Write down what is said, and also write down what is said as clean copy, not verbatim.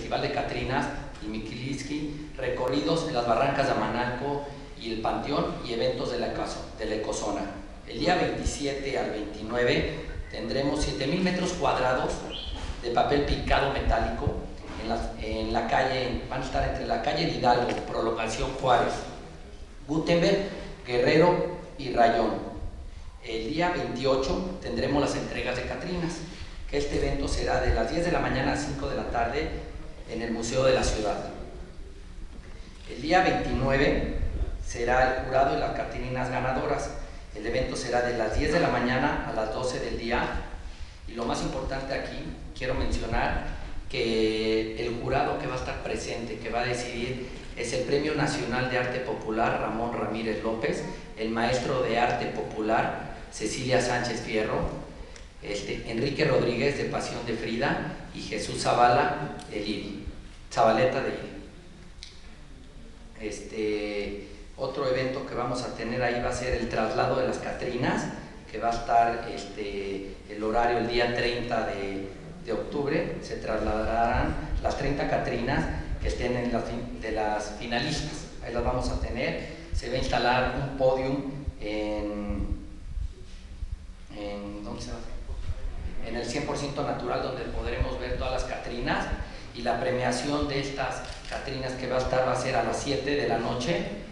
Festival de Catrinas y Miquiliski, recorridos en las barrancas de Amanalco y el Panteón y eventos de la ecozona. El día 27 al 29 tendremos 7,000 metros cuadrados de papel picado metálico en la calle, van a estar entre la calle de Hidalgo, Prolongación Juárez, Gutenberg, Guerrero y Rayón. El día 28 tendremos las entregas de Catrinas, que este evento será de las 10 de la mañana a 5 de la tarde en el Museo de la Ciudad. El día 29 será el jurado y las Catrinas ganadoras. El evento será de las 10 de la mañana a las 12 del día. Y lo más importante aquí, quiero mencionar que el jurado que va a estar presente, que va a decidir, es el Premio Nacional de Arte Popular Ramón Ramírez López, el maestro de Arte Popular Cecilia Sánchez Fierro, Enrique Rodríguez de Pasión de Frida y Jesús Zabaleta de Lili. Otro evento que vamos a tener ahí va a ser el traslado de las Catrinas, que va a estar el horario el día 30 de octubre. Se trasladarán las 30 Catrinas que estén de las finalistas. Ahí las vamos a tener. Se va a instalar un podium ¿dónde se va a hacer? En el 100% natural, donde podremos ver todas las Catrinas, y la premiación de estas Catrinas que va a ser a las 7 de la noche